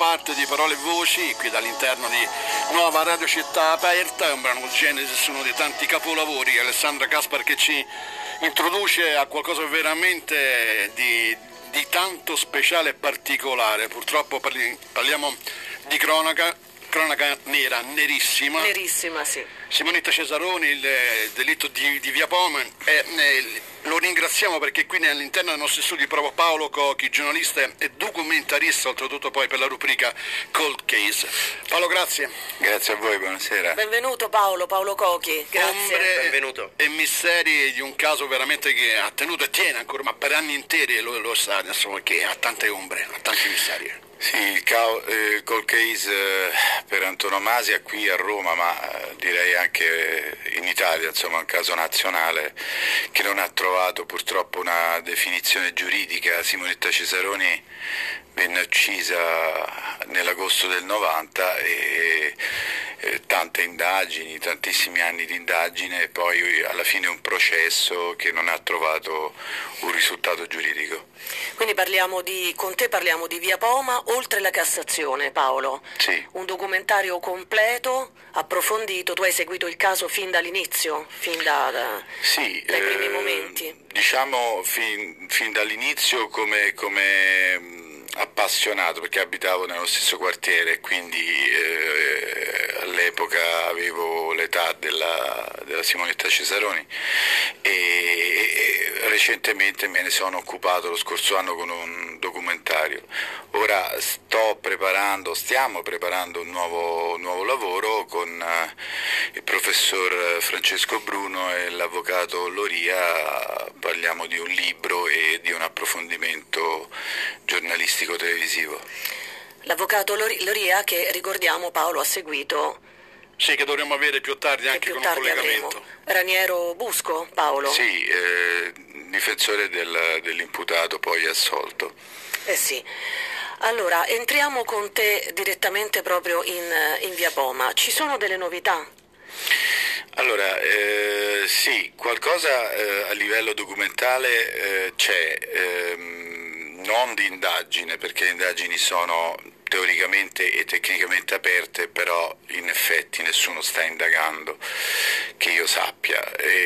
parte di Parole e Voci, qui dall'interno di Nuova Radio Città Aperta. È un brano Genesis, uno dei tanti capolavori. Alessandra Caspar che ci introduce a qualcosa veramente di tanto speciale e particolare. Purtroppo parliamo di cronaca nera, nerissima. Nerissima, sì. Simonetta Cesaroni, il delitto di Via Poma, lo ringraziamo perché qui all'interno dei nostri studi proprio Paolo Cochi, giornalista e documentarista, oltretutto poi per la rubrica Cold Case. Paolo, grazie. Grazie a voi, buonasera. Benvenuto Paolo Cochi, grazie. Ombre benvenuto. E misteri di un caso veramente che ha tenuto e tiene ancora, ma per anni interi lo sa, insomma, che ha tante ombre, ha tanti misteri. Sì, il cold case per antonomasia qui a Roma, ma direi anche in Italia, insomma, un caso nazionale che non ha trovato purtroppo una definizione giuridica. Simonetta Cesaroni venne uccisa nell'agosto del 90 e tante indagini, tantissimi anni di indagine e poi alla fine un processo che non ha trovato un risultato giuridico. Quindi con te parliamo di Via Poma oltre la Cassazione, Paolo. Sì. Un documentario completo, approfondito. Tu hai seguito il caso fin dall'inizio, sì, dai primi momenti. Diciamo fin dall'inizio come appassionato, perché abitavo nello stesso quartiere, quindi all'epoca avevo l'età della Simonetta Cesaroni e recentemente me ne sono occupato lo scorso anno con un documentario. Ora stiamo preparando un nuovo lavoro con il professor Francesco Bruno e l'avvocato Loria. Parliamo di un libro e di un approfondimento giornalistico televisivo. L'avvocato Loria che, ricordiamo, Paolo ha seguito. Sì, che dovremmo avere più tardi anche con un collegamento. Avremo. Raniero Busco, Paolo? Sì, difensore dell'imputato poi assolto. Sì. Allora, entriamo con te direttamente proprio in Via Poma. Ci sono delle novità? Allora, sì, qualcosa a livello documentale c'è, non di indagine, perché le indagini sono teoricamente e tecnicamente aperte, però in effetti nessuno sta indagando, che io sappia.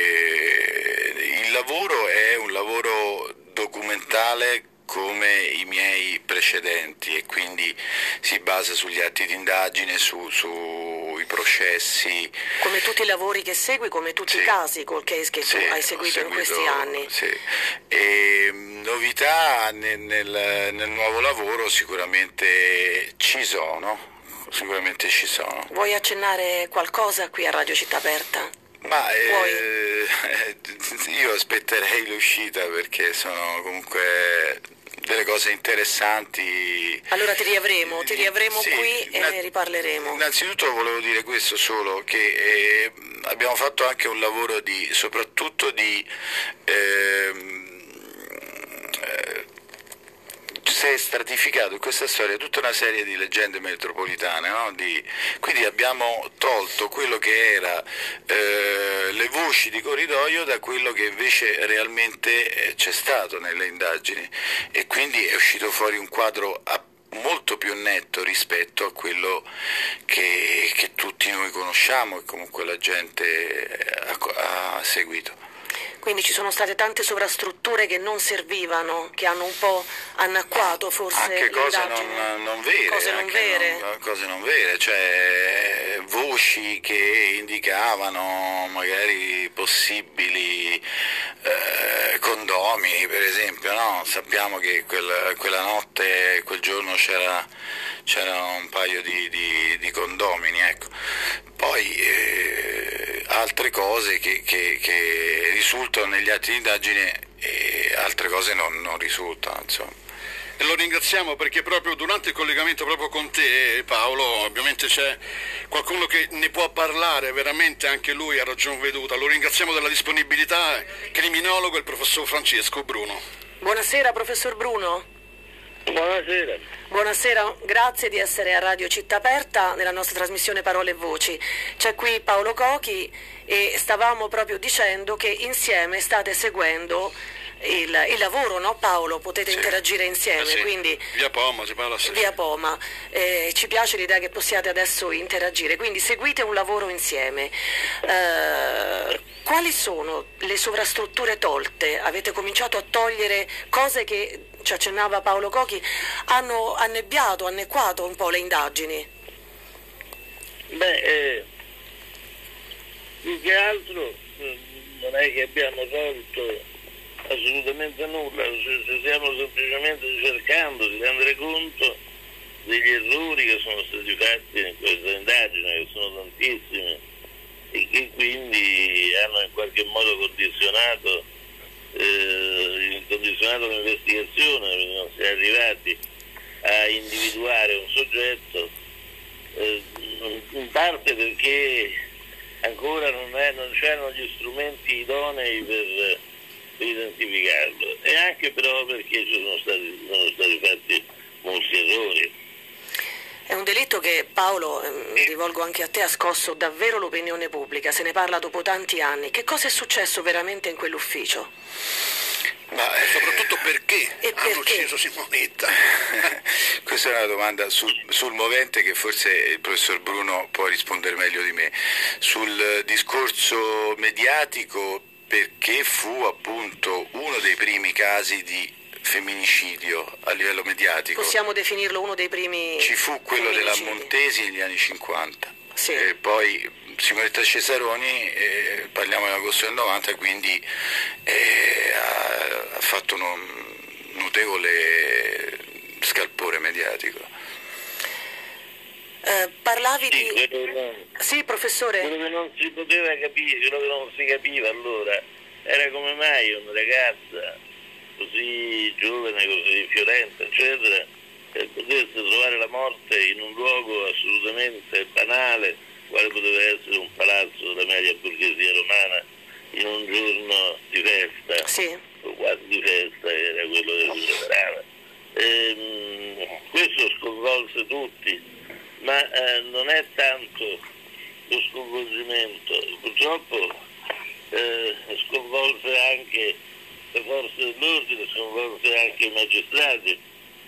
Il lavoro è un lavoro documentale come i miei precedenti e quindi si basa sugli atti di indagine, sui processi. Come tutti i lavori che segui, come tutti i casi col case che tu hai seguito in questi anni. Sì. E novità nel nuovo lavoro sicuramente ci sono. Vuoi accennare qualcosa qui a Radio Città Aperta? Ma io aspetterei l'uscita perché sono comunque delle cose interessanti. Allora ti riavremo sì, qui e ne riparleremo. Innanzitutto volevo dire questo solo, che abbiamo fatto anche un lavoro soprattutto si è stratificato in questa storia tutta una serie di leggende metropolitane, no? Quindi abbiamo tolto quello che era le voci di corridoio da quello che invece realmente c'è stato nelle indagini e quindi è uscito fuori un quadro molto più netto rispetto a quello che tutti noi conosciamo e comunque la gente ha seguito. Quindi ci sono state tante sovrastrutture che non servivano, che hanno un po' annacquato forse anche cose non vere, cioè voci che indicavano magari possibili condomini, per esempio, no? Sappiamo che quella notte, quel giorno c'era un paio di condomini, ecco. Poi altre cose che risultano negli atti di indagine e altre cose non risultano, insomma. E lo ringraziamo perché proprio durante il collegamento proprio con te, Paolo, ovviamente c'è qualcuno che ne può parlare, veramente anche lui ha ragion veduta. Lo ringraziamo della disponibilità, criminologo, il professor Francesco Bruno. Buonasera, professor Bruno. Buonasera. Buonasera, grazie di essere a Radio Città Aperta nella nostra trasmissione Parole e Voci. C'è qui Paolo Cochi e stavamo proprio dicendo che insieme state seguendo il lavoro, no Paolo? Potete Sì. interagire insieme, Sì. quindi Via Poma si parla sempre. via Poma. Ci piace l'idea che possiate adesso interagire, quindi seguite un lavoro insieme. Quali sono le sovrastrutture tolte? Avete cominciato a togliere cose che, ci accennava Paolo Cochi, hanno annequato un po' le indagini? Più che altro non è che abbiamo tolto assolutamente nulla, stiamo semplicemente cercando di rendere conto degli errori che sono stati fatti in questa indagine, che sono tantissimi e che quindi hanno in qualche modo condizionato l'investigazione, quindi non si è arrivati a individuare un soggetto, in parte perché ancora non c'erano gli strumenti idonei per identificarlo, e anche però perché sono stati fatti molti errori. È un delitto che, Paolo, mi rivolgo anche a te, ha scosso davvero l'opinione pubblica, se ne parla dopo tanti anni. Che cosa è successo veramente in quell'ufficio? Ma soprattutto perché E hanno perché? ucciso Simonetta? Questa è una domanda sul movente che forse il professor Bruno può rispondere meglio di me. Sul discorso mediatico, perché fu appunto uno dei primi casi di femminicidio a livello mediatico. Possiamo definirlo uno dei primi... Ci fu quello della femminicidi. Montesi negli anni 50. Sì. E poi Simonetta Cesaroni, parliamo dell'agosto del 90, quindi ha fatto un notevole scalpore mediatico. Parlavi Sì, di... Sì, professore? quello che non si poteva capire, quello che non si capiva allora era come mai una ragazza così giovane, così fiorente, eccetera, potesse trovare la morte in un luogo assolutamente banale, quale poteva essere un palazzo della media borghesia romana, in un giorno di festa, Sì. o quasi di festa, era quello che si celebrava. Questo sconvolse tutti, ma non è tanto lo sconvolgimento, purtroppo sconvolse anche le forze dell'ordine, sconvolse anche i magistrati,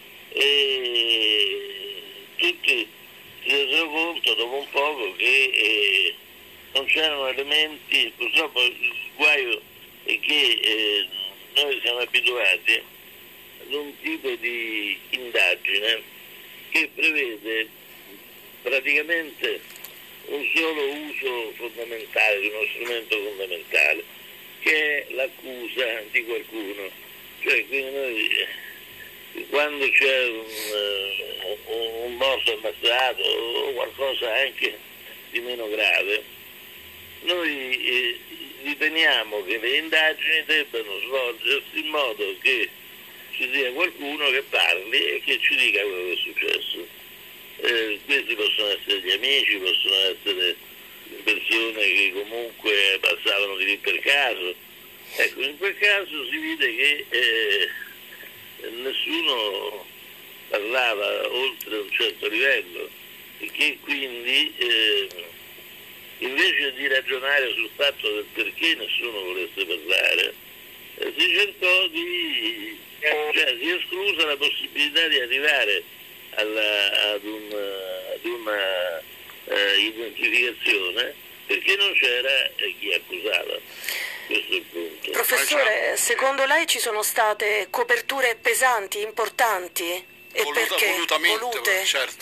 e tutti si resero conto dopo un poco che non c'erano elementi. Purtroppo il guaio è che noi siamo abituati ad un tipo di indagine che prevede praticamente un solo uso fondamentale, di uno strumento fondamentale, che è l'accusa di qualcuno. Cioè, quindi noi, quando c'è un morto ammazzato o qualcosa anche di meno grave, noi riteniamo che le indagini debbano svolgersi in modo che ci sia qualcuno che parli e che ci dica quello che è successo. Questi possono essere gli amici, possono essere persone che comunque passavano di lì per caso. Ecco, in quel caso si vede che nessuno parlava oltre un certo livello e che quindi invece di ragionare sul fatto del perché nessuno volesse parlare, si cercò cioè si è esclusa la possibilità di arrivare ad una identificazione, perché non c'era chi accusava. Questo è il punto. Professore, secondo lei ci sono state coperture pesanti, importanti? E perché? Volutamente, Volute? certo.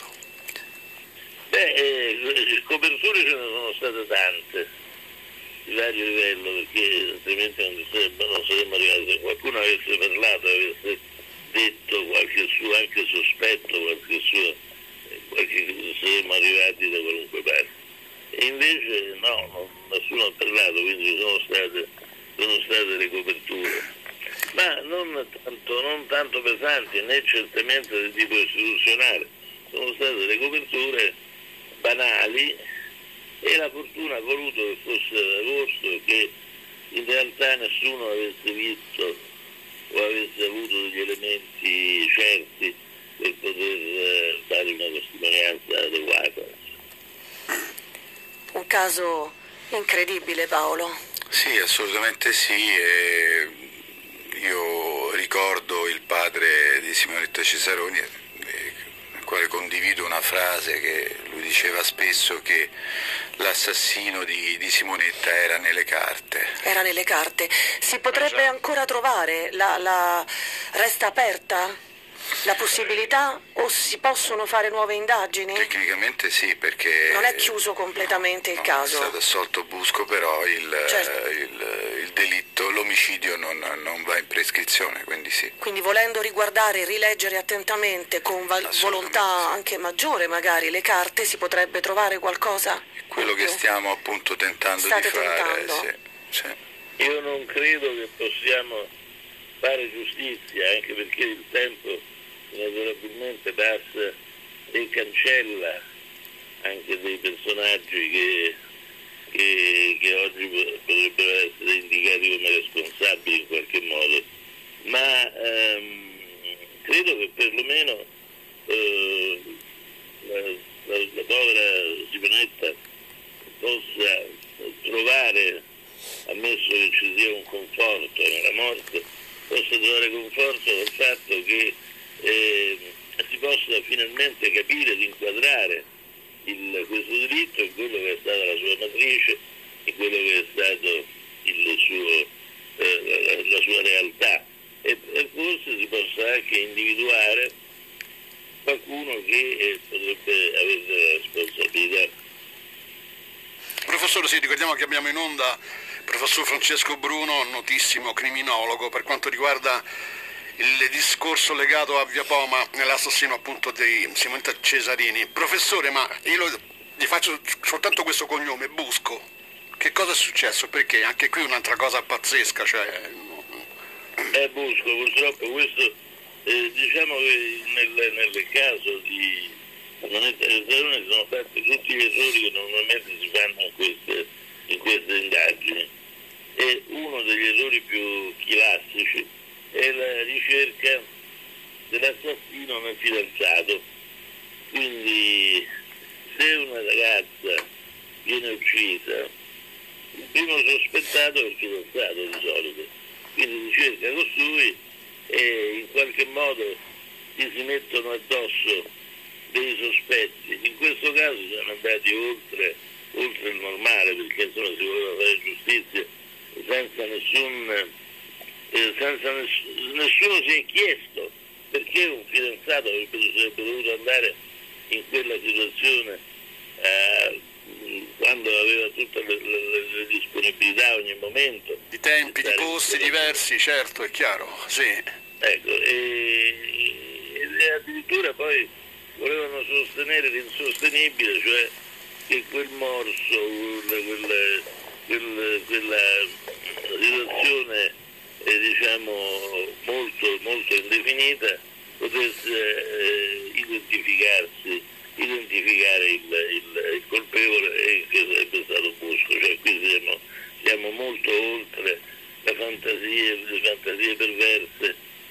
Coperture ce ne sono state tante di vario livello, perché altrimenti non saremmo arrivati. Se qualcuno avesse parlato, avesse detto qualche suo anche sospetto, saremmo arrivati da qualunque parte. E invece no, nessuno ha parlato, quindi sono state le coperture, ma non tanto pesanti, né certamente di tipo istituzionale. Sono state le coperture banali, e la fortuna ha voluto che fosse ad agosto e che in realtà nessuno avesse visto o avesse avuto degli elementi certi per poter dare una testimonianza adeguata. Un caso incredibile, Paolo. Sì, assolutamente sì. io ricordo il padre di Simonetta Cesaroni, nel quale condivido una frase che lui diceva spesso, che l'assassino di Simonetta era nelle carte. Era nelle carte. Si potrebbe ancora trovare? Resta aperta la possibilità, o si possono fare nuove indagini? Tecnicamente sì, perché non è chiuso completamente il caso. È stato assolto Busco, però Certo. il delitto, l'omicidio non va in prescrizione, quindi sì. Quindi volendo riguardare e rileggere attentamente con volontà sì. anche maggiore magari le carte, si potrebbe trovare qualcosa? Quello che stiamo appunto tentando State di fare. tentando? Sì. Io non credo che possiamo fare giustizia, anche perché il tempo inesorabilmente passa e cancella anche dei personaggi che oggi potrebbero essere indicati come responsabili in qualche modo, ma credo che perlomeno la povera Simonetta possa trovare, ammesso che ci sia un conforto nella morte, possa trovare conforto nel fatto che si possa finalmente capire ed inquadrare questo delitto in quello che è stata la sua matrice, in quello che è stato la sua realtà, e forse si possa anche individuare qualcuno che potrebbe avere la responsabilità. Professore, sì, ricordiamo che abbiamo in onda il professor Francesco Bruno, notissimo criminologo, per quanto riguarda il discorso legato a Via Poma nell'assassino appunto di Simonetta Cesarini. Professore, ma io gli faccio soltanto questo cognome, Busco. Che cosa è successo? Perché anche qui un'altra cosa pazzesca, cioè... Busco, purtroppo questo, diciamo che nel caso di Simonetta Cesaroni sono fatti tutti gli errori che normalmente si fanno in queste indagini, e uno degli errori più classici è la ricerca dell'assassino nel fidanzato. Quindi se una ragazza viene uccisa, il primo sospettato è il fidanzato di solito, quindi si cerca costui e in qualche modo gli si mettono addosso dei sospetti. In questo caso siamo andati oltre il normale, perché insomma si voleva fare giustizia senza nessuno si è chiesto perché un fidanzato sarebbe dovuto andare in quella situazione quando aveva tutte le disponibilità ogni momento. Di tempi, di posti diversi, certo, è chiaro, sì. Ecco, e addirittura poi volevano sostenere l'insostenibile, cioè che quel morso, quella situazione diciamo molto, molto indefinita, potesse identificare il colpevole, e che sarebbe stato Busco. Cioè qui siamo molto oltre le fantasie perverse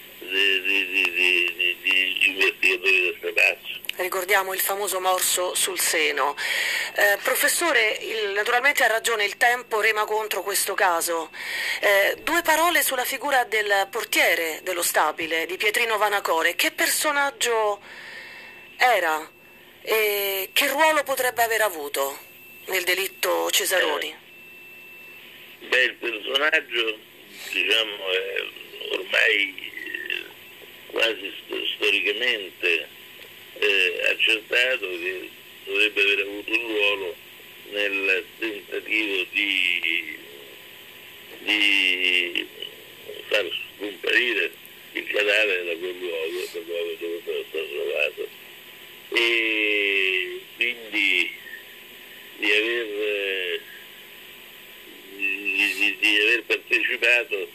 di investigatori del strapazzo. Ricordiamo il famoso morso sul seno. Professore, naturalmente ha ragione, il tempo rema contro questo caso. Due parole sulla figura del portiere dello stabile, di Pietrino Vanacore. Che personaggio era e che ruolo potrebbe aver avuto nel delitto Cesaroni? Il personaggio, diciamo, è ormai quasi storicamente accertato che dovrebbe aver avuto un ruolo nel tentativo di far scomparire il cadavere da quel luogo dove era stato trovato, e quindi di aver partecipato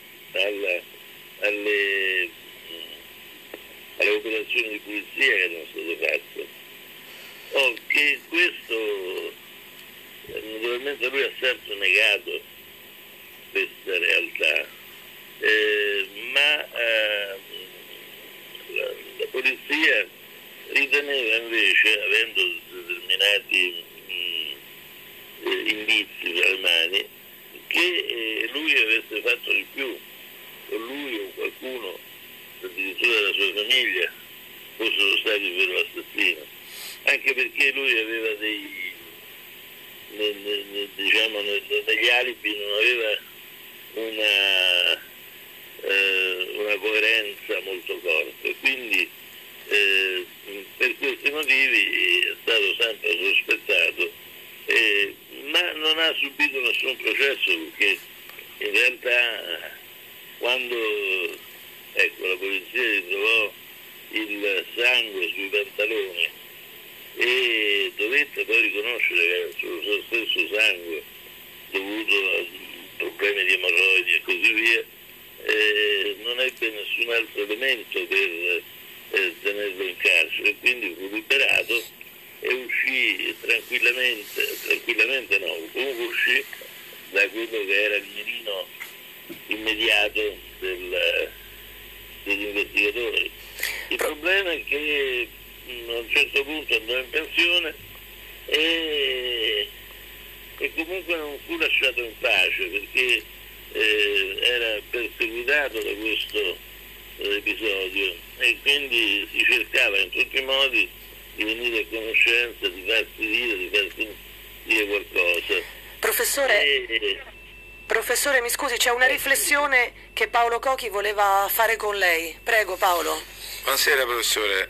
alle operazioni di pulizia che erano state fatte. Che questo naturalmente lui ha sempre negato questa realtà, ma la polizia riteneva invece, avendo determinati indizi tra le mani, che lui avesse fatto di più, o lui o persone della sua famiglia fossero stati per l'assassino, anche perché lui aveva diciamo negli alibi non aveva una coerenza molto forte, quindi per questi motivi è stato sempre sospettato, ma non ha subito nessun processo, perché in realtà quando la polizia ritrovò il sangue sui pantaloni e dovette poi riconoscere che era il suo stesso sangue dovuto a problemi di emorroidi e così via, non ebbe nessun altro elemento per tenerlo in carcere, quindi fu liberato e uscì tranquillamente no, comunque uscì da quello che era il mirino immediato degli investigatori. Il problema è che a un certo punto andò in pensione e comunque non fu lasciato in pace, perché era perseguitato da questo episodio e quindi si cercava in tutti i modi di venire a conoscenza, di farsi dire qualcosa. Professore, mi scusi, c'è una riflessione che Paolo Cochi voleva fare con lei. Prego, Paolo. Buonasera professore,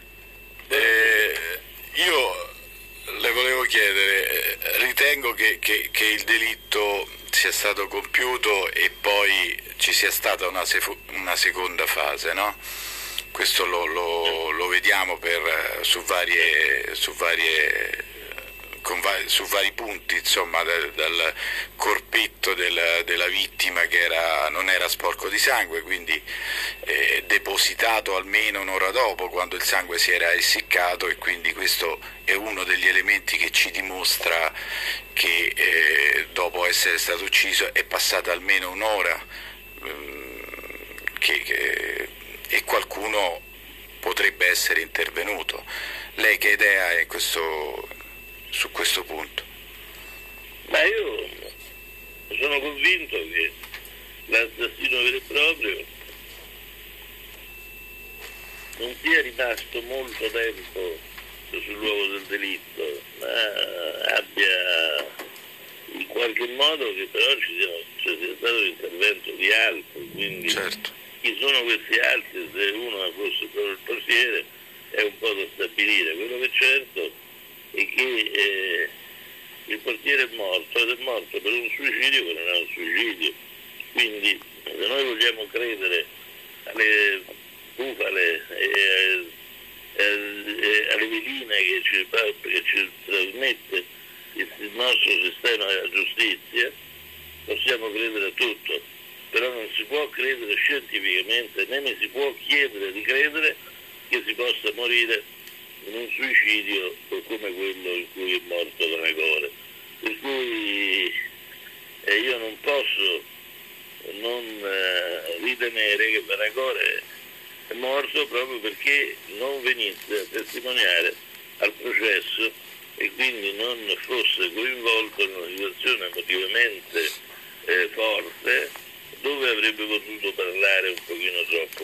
io le volevo chiedere, ritengo che il delitto sia stato compiuto e poi ci sia stata una seconda fase, no? Questo lo vediamo su vari punti, insomma, dal corpetto della vittima che non era sporco di sangue, quindi depositato almeno un'ora dopo, quando il sangue si era essiccato, e quindi questo è uno degli elementi che ci dimostra che dopo essere stato ucciso è passata almeno un'ora e qualcuno potrebbe essere intervenuto. Lei che idea ha su questo punto? Ma io sono convinto che l'assassino vero e proprio non sia rimasto molto tempo sul luogo del delitto, ma abbia in qualche modo che però ci sia stato l'intervento di altri, quindi certo. Chi sono questi altri? Se uno fosse solo il portiere è un po' da stabilire. Quello che è certo è che il portiere è morto, ed è morto per un suicidio che non è un suicidio. Quindi se noi vogliamo credere alle bufale e alle veline che ci trasmette il nostro sistema della giustizia, possiamo credere a tutto, però non si può credere scientificamente, né mi si può chiedere di credere che si possa morire in un suicidio come quello in cui è morto Danagore. Per cui io non posso non ritenere che Danagore è morto proprio perché non venisse a testimoniare al processo e quindi non fosse coinvolto in una situazione emotivamente forte, dove avrebbe potuto parlare un pochino troppo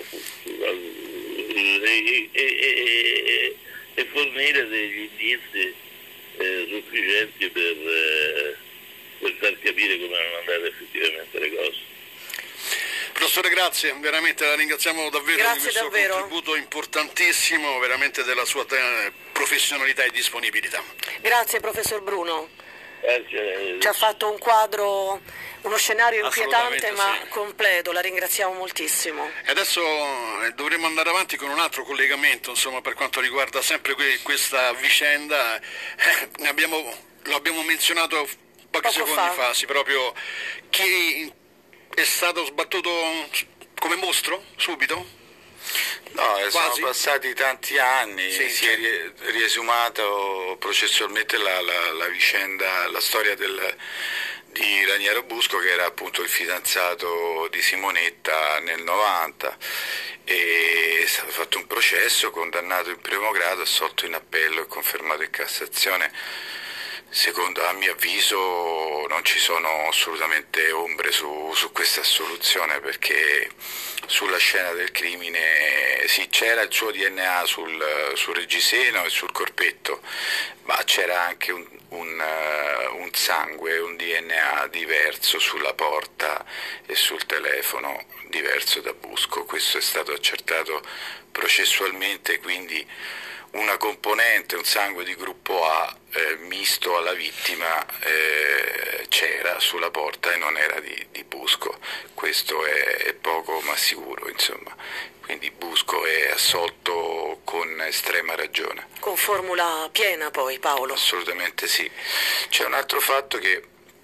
e fornire degli indizi sufficienti per far capire come erano andate effettivamente le cose. Professore, grazie, veramente la ringraziamo davvero. Grazie di questo davvero. Contributo importantissimo, veramente della sua professionalità e disponibilità. Grazie professor Bruno. Grazie. Ci ha fatto un quadro, uno scenario inquietante ma sì, completo, la ringraziamo moltissimo. E adesso dovremo andare avanti con un altro collegamento, insomma, per quanto riguarda sempre questa vicenda. Lo abbiamo menzionato pochi secondi fa, sì, proprio chi è stato sbattuto come mostro subito? No, sono passati tanti anni, sì, si è riesumato processualmente la vicenda, la storia di Raniero Busco, che era appunto il fidanzato di Simonetta nel 90, e è stato fatto un processo, condannato in primo grado, assolto in appello e confermato in Cassazione. A mio avviso non ci sono assolutamente ombre su questa assoluzione, perché sulla scena del crimine sì, c'era il suo DNA sul reggiseno e sul corpetto, ma c'era anche un sangue, un DNA diverso sulla porta e sul telefono, diverso da Busco. Questo è stato accertato processualmente, quindi una componente, un sangue di gruppo A misto alla vittima c'era sulla porta e non era di Busco. Questo è poco ma sicuro, insomma. Quindi Busco è assolto con estrema ragione. Con formula piena poi, Paolo. Assolutamente sì. C'è un altro fatto che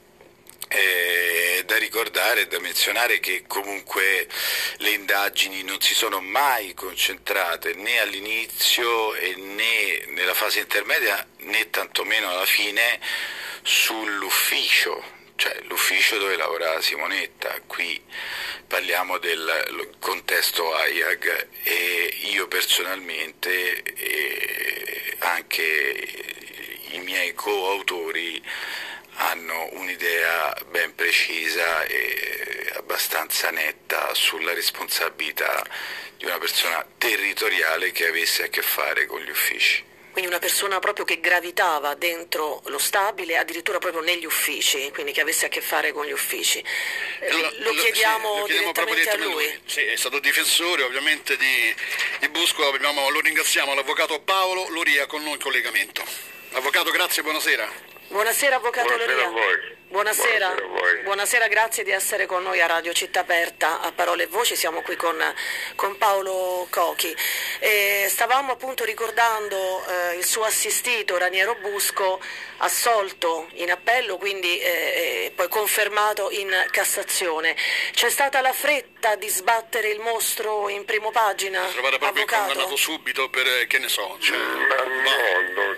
da ricordare e da menzionare, che comunque le indagini non si sono mai concentrate né all'inizio né nella fase intermedia né tantomeno alla fine sull'ufficio, cioè l'ufficio dove lavorava Simonetta. Qui parliamo del contesto AIAG e io personalmente e anche i miei coautori hanno un'idea ben precisa e abbastanza netta sulla responsabilità di una persona territoriale che avesse a che fare con gli uffici. Quindi una persona proprio che gravitava dentro lo stabile, addirittura proprio negli uffici, quindi che avesse a che fare con gli uffici. Lo chiediamo direttamente a lui. Sì, è stato difensore ovviamente di Busco, lo ringraziamo, l'avvocato Paolo Loria con noi in collegamento. Avvocato, grazie, buonasera. Buonasera avvocato Buonasera Loria. a voi. Buonasera. Buonasera a voi. Buonasera, grazie di essere con noi a Radio Città Aperta, a Parole e Voci. Siamo qui con Paolo Cochi. Stavamo appunto ricordando il suo assistito Raniero Busco, assolto in appello, quindi poi confermato in Cassazione. C'è stata la fretta di sbattere il mostro in primo pagina, Trovare proprio avvocato? condannato subito per, che ne so, cioè, Ma no,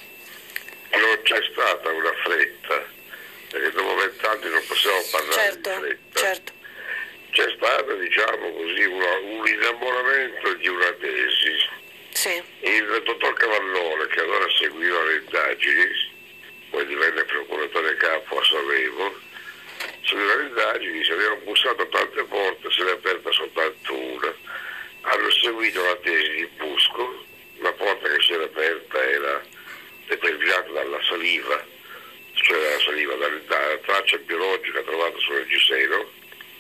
non c'è stata una fretta, perché dopo 20 anni non possiamo parlare di fretta. Certo. C'è stato, diciamo così, un innamoramento di una tesi. Sì. Il dottor Cavallone, che allora seguiva le indagini, poi divenne procuratore capo a Sanremo, seguiva le indagini, si avevano bussato tante porte, se ne è aperta soltanto una. Hanno seguito la tesi di Busco, la porta che si era aperta era determinata dalla saliva, cioè la saliva dalla traccia biologica trovata sul reggiseno,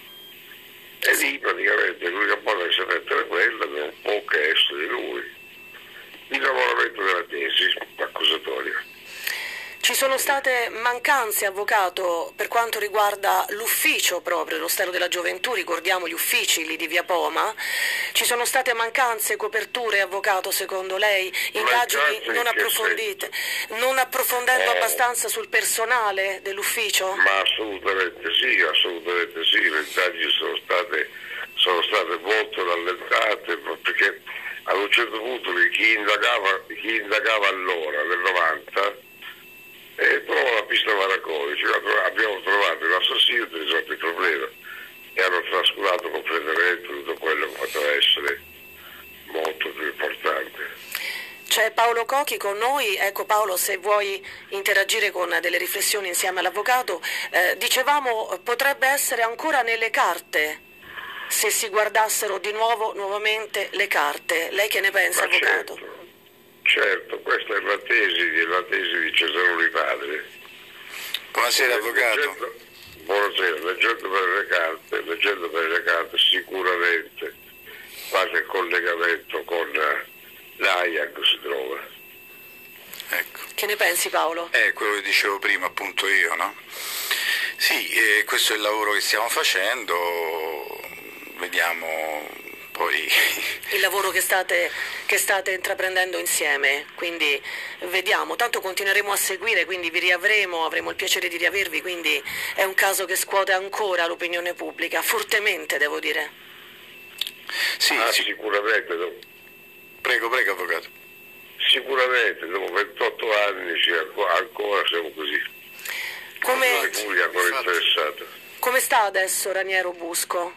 e lì praticamente l'unica porta che si è aperta era quella, non può che essere lui. L'innamoramento della tesi accusatoria. Ci sono state mancanze, avvocato, per quanto riguarda l'ufficio proprio, lo Stero della Gioventù, ricordiamo gli uffici lì di Via Poma. Ci sono state mancanze, coperture, avvocato, secondo lei? Indagini non approfondite, non approfondendo abbastanza sul personale dell'ufficio? Ma assolutamente sì, le indagini sono state molto rallentate, perché ad un certo punto chi indagava allora, nel 90, trova la pista Maraconi, abbiamo trovato l'assassino e risolto il problema, e hanno trascurato completamente tutto quello che poteva essere molto più importante. C'è Paolo Cochi con noi. Ecco Paolo, se vuoi interagire con delle riflessioni insieme all'avvocato, dicevamo potrebbe essere ancora nelle carte se si guardassero nuovamente le carte. Lei che ne pensa, avvocato? Certo, questa è la tesi di Cesaroni padre. Buonasera avvocato. Buonasera, leggendo per le carte sicuramente qualche collegamento con l'AIAG si trova. Ecco. Che ne pensi Paolo? Quello che dicevo prima appunto io, no? Sì, questo è il lavoro che stiamo facendo, vediamo poi il lavoro che state intraprendendo insieme, quindi vediamo, tanto continueremo a seguire, quindi vi riavremo, avremo il piacere di riavervi, quindi è un caso che scuote ancora l'opinione pubblica, fortemente devo dire. Sì, sicuramente. Prego avvocato. Sicuramente dopo 28 anni ancora siamo così. La Repubblica ancora interessata. Come sta adesso Raniero Busco?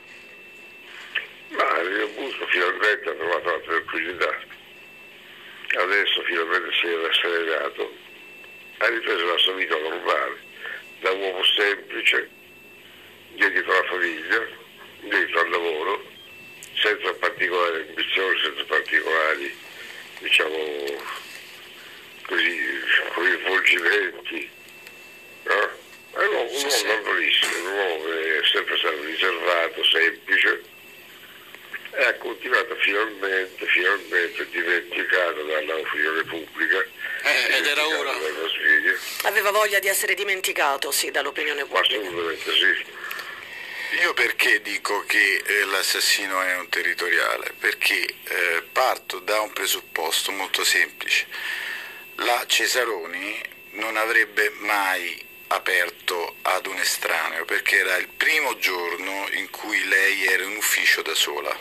Ma Raniero Busco finalmente ha trovato la tranquillità. Adesso finalmente si è rasserenato. ha ripreso la sua vita normale, da uomo semplice, dedito alla famiglia, dedito al lavoro, senza particolari ambizioni, senza particolari, diciamo così, coinvolgimenti, no? È un uomo normalissimo, un uomo che è sempre stato riservato, semplice, e ha continuato finalmente dimenticato dall'opinione pubblica, ed era ora. Aveva voglia di essere dimenticato, sì, dall'opinione pubblica. Assolutamente sì. Io perché dico che l'assassino è un territoriale? Perché parto da un presupposto molto semplice. La Cesaroni non avrebbe mai aperto ad un estraneo, perché era il primo giorno in cui lei era in ufficio da sola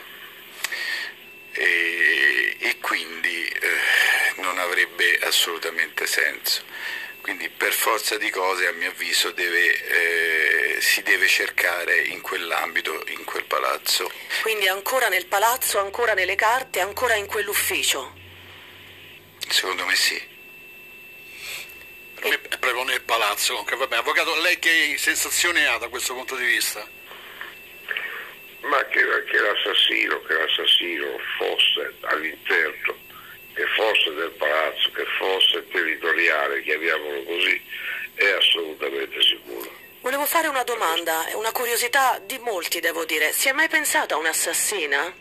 e quindi non avrebbe assolutamente senso. Quindi per forza di cose, a mio avviso, si deve cercare in quell'ambito, in quel palazzo. Quindi ancora nel palazzo, ancora nelle carte, ancora in quell'ufficio? Secondo me sì. Per me è proprio nel palazzo. Comunque, vabbè, avvocato, lei che sensazione ha da questo punto di vista? Ma che l'assassino fosse all'interno, che fosse del palazzo, che fosse territoriale, chiamiamolo così, è assolutamente sicuro. Volevo fare una domanda, è una curiosità di molti, devo dire. Si è mai pensato a un'assassina?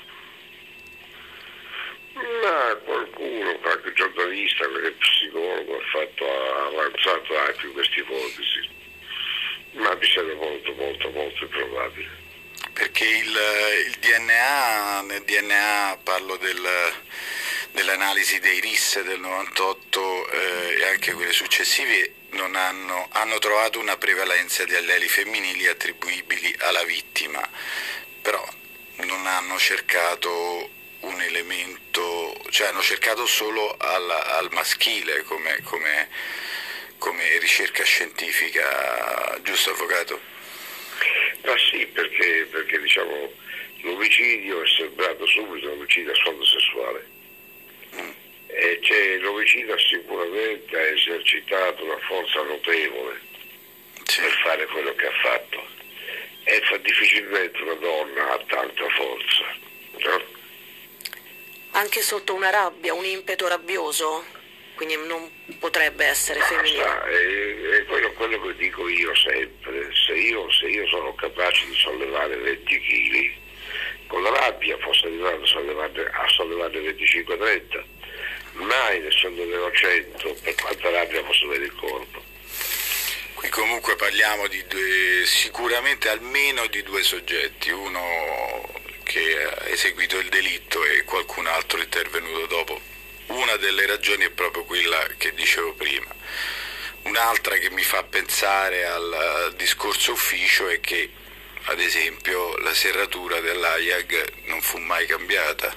Ma qualcuno, qualche giornalista, qualche psicologo ha avanzato anche queste ipotesi, ma mi sembra molto improbabile. Perché il DNA, nel DNA parlo dell'analisi dei RIS del 98 e anche quelle successive, hanno trovato una prevalenza di alleli femminili attribuibili alla vittima, però non hanno cercato un elemento, cioè hanno cercato solo al maschile come ricerca scientifica, giusto avvocato? Ma sì, perché diciamo l'omicidio è sembrato subito un omicidio a sfondo sessuale. E l'omicida sicuramente ha esercitato una forza notevole per fare quello che ha fatto. E difficilmente una donna ha tanta forza, no? Anche sotto una rabbia, un impeto rabbioso? Quindi non potrebbe essere femminile. È quello che dico io sempre, se io sono capace di sollevare 20 kg, con la rabbia posso arrivare a sollevare 25-30, mai ne solleverò 100 per quanta rabbia posso avere il corpo. Qui comunque parliamo di sicuramente almeno di due soggetti, uno che ha eseguito il delitto e qualcun altro intervenuto dopo. Una delle ragioni è proprio quella che dicevo prima. Un'altra che mi fa pensare al discorso ufficio è che, ad esempio, la serratura dell'AIAG non fu mai cambiata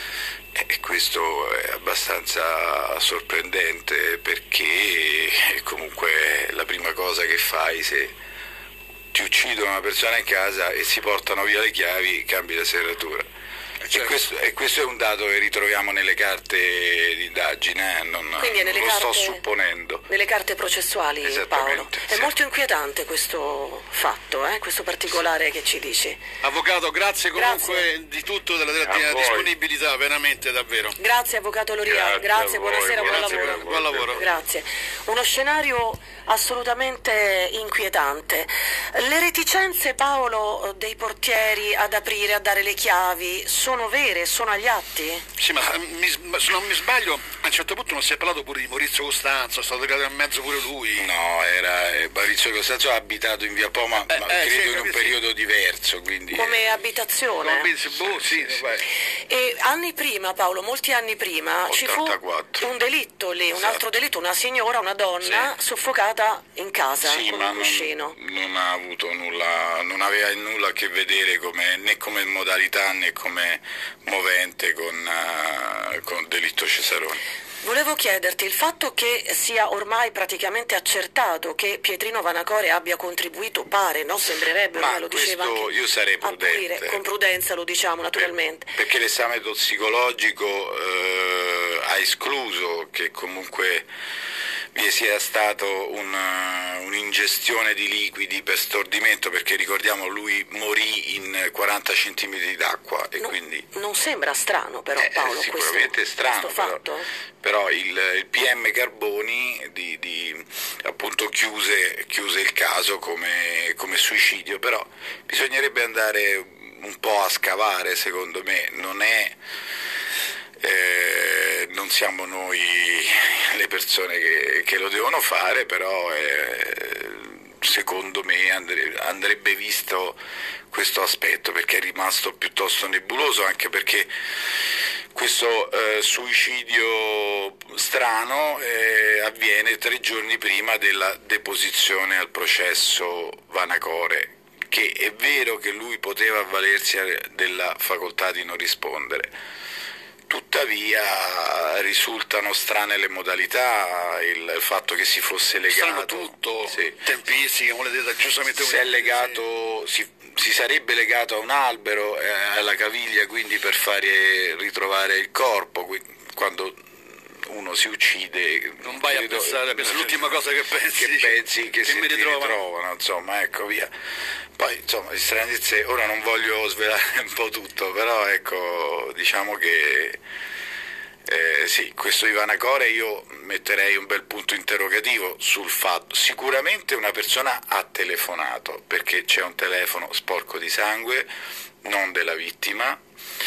e questo è abbastanza sorprendente, perché comunque la prima cosa che fai se ti uccidono una persona in casa e si portano via le chiavi, cambi la serratura. Certo. E questo è un dato che ritroviamo nelle carte di indagine, non lo sto supponendo. Nelle carte processuali, Paolo. È sì. Molto inquietante questo fatto, questo particolare che ci dici. Avvocato, grazie comunque di tutto, della disponibilità, veramente davvero. Grazie avvocato Loria, grazie buonasera, buon lavoro. Grazie. Uno scenario assolutamente inquietante. Le reticenze, Paolo, dei portieri ad aprire, a dare le chiavi, sono vere, sono agli atti? Sì, ma se non mi sbaglio, a un certo punto non si è parlato pure di Maurizio Costanzo, è stato tirato in mezzo pure lui. No, Maurizio Costanzo ha abitato in via Poma, ma credo in un periodo diverso. Quindi, come abitazione? Sì. E anni prima, Paolo, molti anni prima, 84. ci fu un delitto lì, un altro delitto, una signora, una donna, soffocata in casa con un cuscino. Non ha avuto nulla, non aveva nulla a che vedere né come modalità né come movente con delitto Cesaroni. Volevo chiederti, il fatto che sia ormai praticamente accertato che Pietrino Vanacore abbia contribuito, pare, no? Sembrerebbe, ormai lo diceva anche, io sarei prudente. Con prudenza lo diciamo naturalmente. Perché l'esame tossicologico ha escluso che comunque vi sia stato un'ingestione di liquidi per stordimento, perché ricordiamo lui morì in 40 centimetri d'acqua e quindi... Non sembra strano però, Paolo, sicuramente è strano, questo fatto? Però il PM Carboni appunto chiuse il caso come suicidio, però bisognerebbe andare un po' a scavare, secondo me. Non siamo noi le persone che lo devono fare, però secondo me andrebbe visto questo aspetto, perché è rimasto piuttosto nebuloso, anche perché questo suicidio strano avviene 3 giorni prima della deposizione al processo Vanacore, che è vero che lui poteva avvalersi della facoltà di non rispondere. Tuttavia risultano strane le modalità, il fatto che si fosse legato... Strano tutto, sì. tempistiche, volete giustamente... Si è legato, si sarebbe legato a un albero, alla caviglia, quindi per fare ritrovare il corpo, quando uno si uccide... Non vai a pensare, l'ultima cosa che pensi che se mi ti ritrovano, insomma, ecco, via. Poi, insomma, di stranezze, ora non voglio svelare un po' tutto, però ecco, diciamo che sì, questo di Vanacore io metterei un bel punto interrogativo sul fatto. Sicuramente una persona ha telefonato, perché c'è un telefono sporco di sangue, non della vittima,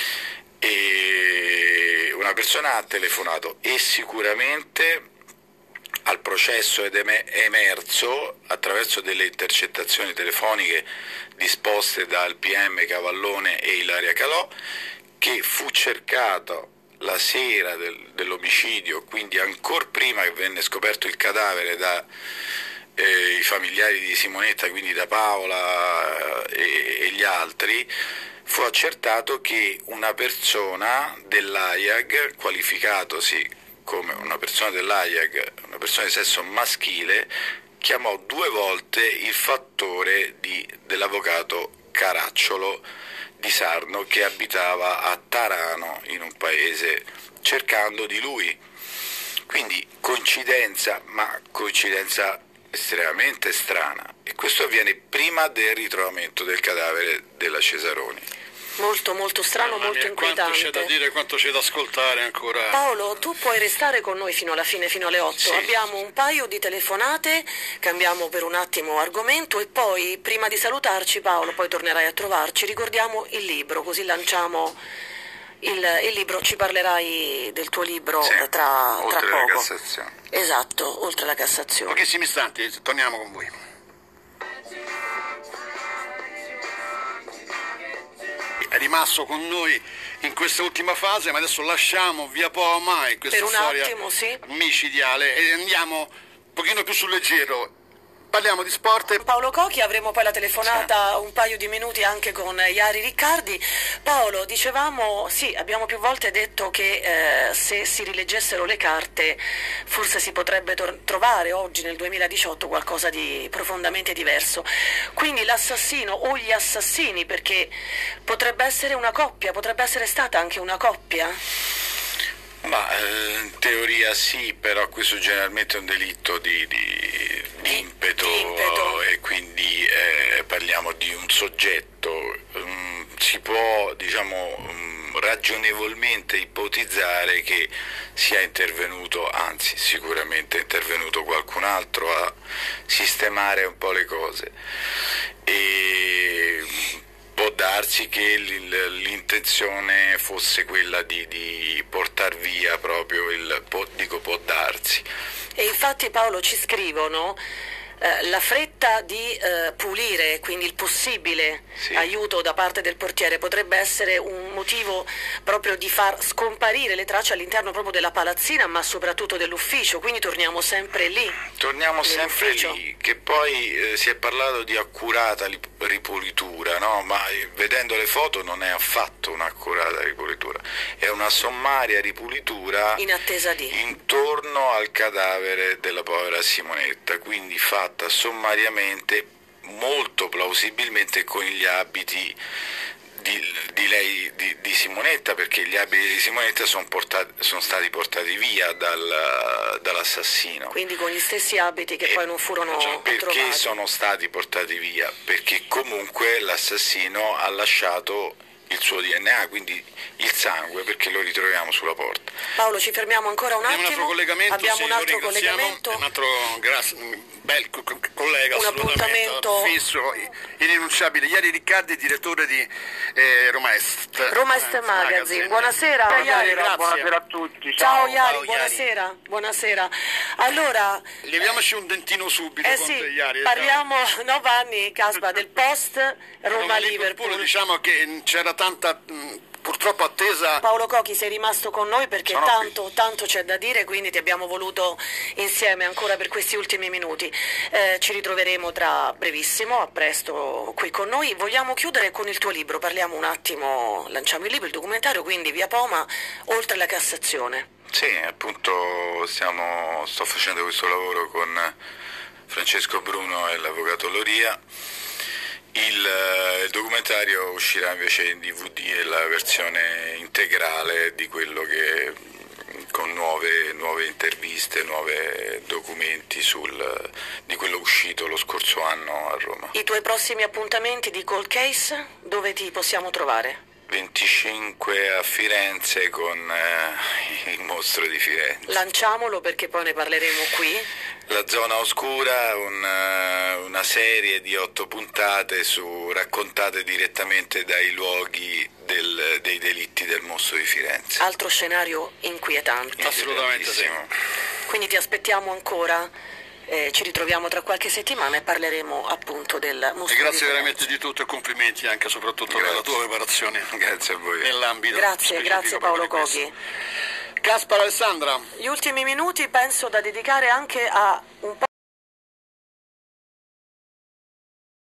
e una persona ha telefonato e sicuramente al processo è emerso attraverso delle intercettazioni telefoniche disposte dal PM Cavallone e Ilaria Calò, che fu cercato la sera dell'omicidio, quindi ancor prima che venne scoperto il cadavere dai familiari di Simonetta, quindi da Paola e gli altri, fu accertato che una persona dell'AIAG, qualificatosi come una persona dell'AIAG, una persona di sesso maschile, chiamò 2 volte il fattore dell'avvocato Caracciolo di Sarno, che abitava a Tarano, in un paese, cercando di lui. Quindi coincidenza, ma coincidenza estremamente strana, e questo avviene prima del ritrovamento del cadavere della Cesaroni. Molto molto strano, molto inquietante. Quanto c'è da dire, quanto c'è da ascoltare ancora. Paolo, tu puoi restare con noi fino alla fine, fino alle 8. Sì. Abbiamo un paio di telefonate, cambiamo per un attimo argomento e poi, prima di salutarci, Paolo, poi tornerai a trovarci, ricordiamo il libro, così lanciamo il libro. Ci parlerai del tuo libro, sì, tra oltre poco. la Cassazione. Esatto, oltre la Cassazione. Pochissimi istanti, torniamo con voi. È rimasto con noi in questa ultima fase, ma adesso lasciamo via Poma e questa Per un storia attimo, sì. micidiale e andiamo un pochino più sul leggero. Parliamo di sport. Paolo Cocchi, avremo poi la telefonata un paio di minuti anche con Iari Riccardi. Paolo, dicevamo, sì, abbiamo più volte detto che se si rileggessero le carte forse si potrebbe trovare oggi nel 2018 qualcosa di profondamente diverso. Quindi l'assassino o gli assassini, perché potrebbe essere una coppia, potrebbe essere stata anche una coppia? Ma in teoria sì, però questo generalmente è un delitto di impeto, e quindi parliamo di un soggetto. Si può, diciamo, ragionevolmente ipotizzare che sia intervenuto, anzi sicuramente è intervenuto qualcun altro a sistemare un po' le cose, e può darsi che l'intenzione fosse quella di portar via proprio può darsi. E infatti, Paolo, ci scrivono la fretta di pulire, quindi il possibile aiuto da parte del portiere potrebbe essere un motivo proprio di far scomparire le tracce all'interno proprio della palazzina, ma soprattutto dell'ufficio, quindi torniamo sempre lì. Torniamo sempre lì, che poi si è parlato di accurata ripulitura, no? Ma vedendo le foto non è affatto un'accurata ripulitura, è una sommaria ripulitura in attesa di intorno al cadavere della povera Simonetta, quindi fatta sommariamente, molto plausibilmente con gli abiti di Simonetta, perché gli abiti di Simonetta sono stati portati via dall'assassino. Quindi con gli stessi abiti che poi non furono perché trovati. sono stati portati via? Perché comunque l'assassino ha lasciato il suo DNA, quindi il sangue, perché lo ritroviamo sulla porta. Paolo, ci fermiamo ancora un attimo. Abbiamo un altro collegamento, abbiamo un altro collegamento. Un altro bel collega, Un assolutamente appuntamento fisso, irrinunciabile. Ieri Riccardi, direttore di Roma Est. Roma Est Magazine. Buonasera. Iari, grazie. Buonasera a tutti. Ciao Iari, Ciao, buonasera. Buonasera. Allora, Leviamoci un dentino subito contro sì, Iari. parliamo, no Vanni, Caspa, del post Roma-Liverpool. Diciamo che c'era tanta purtroppo attesa. Paolo Cochi, sei rimasto con noi perché Sono tanto c'è da dire, quindi ti abbiamo voluto insieme ancora per questi ultimi minuti. Ci ritroveremo tra brevissimo, a presto qui con noi. Vogliamo chiudere con il tuo libro, parliamo un attimo, lanciamo il libro, il documentario, quindi Via Poma, oltre la Cassazione. Sì, appunto sto facendo questo lavoro con Francesco Bruno e l'avvocato Loria. Il documentario uscirà invece in DVD e la versione integrale di quello che con nuove interviste, nuovi documenti di quello uscito lo scorso anno a Roma. I tuoi prossimi appuntamenti di Cold Case, dove ti possiamo trovare? 25 a Firenze con il mostro di Firenze. Lanciamolo perché poi ne parleremo qui. La zona oscura, una serie di 8 puntate raccontate direttamente dai luoghi dei delitti del mostro di Firenze. Altro scenario inquietante. Assolutamente sì. Quindi ti aspettiamo ancora. Ci ritroviamo tra qualche settimana e parleremo appunto del mostro. E grazie di veramente di tutto e complimenti anche soprattutto per la tua preparazione. Grazie a voi. Nell'ambito Grazie Paolo Cochi. Caspar Alessandra. Gli ultimi minuti penso da dedicare anche a un po'